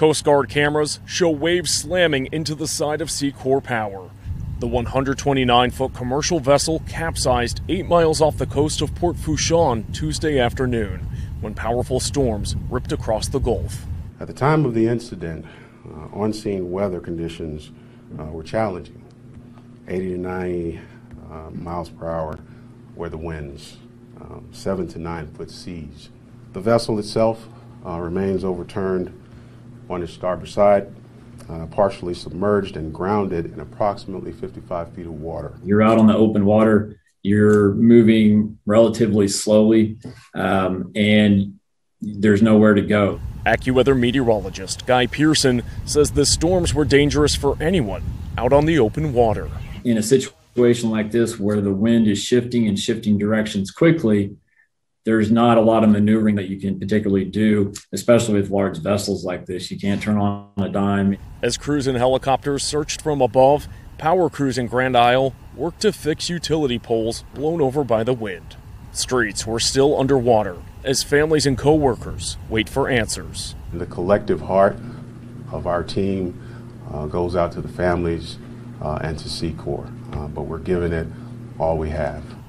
Coast Guard cameras show waves slamming into the side of Seacor Power. The 129-foot commercial vessel capsized 8 miles off the coast of Port Fourchon Tuesday afternoon when powerful storms ripped across the Gulf. At the time of the incident, on-scene weather conditions were challenging. 80 to 90 miles per hour were the winds, 7 to 9 foot seas. The vessel itself remains overturned on its starboard side, partially submerged and grounded in approximately 55 feet of water. You're out on the open water, you're moving relatively slowly, and there's nowhere to go. AccuWeather meteorologist Guy Pearson says the storms were dangerous for anyone out on the open water. In a situation like this where the wind is shifting and shifting directions quickly, there's not a lot of maneuvering that you can particularly do, especially with large vessels like this. You can't turn on a dime. As crews and helicopters searched from above, power crews in Grand Isle worked to fix utility poles blown over by the wind. Streets were still underwater as families and co-workers wait for answers. The collective heart of our team goes out to the families and to Seacor, but we're giving it all we have.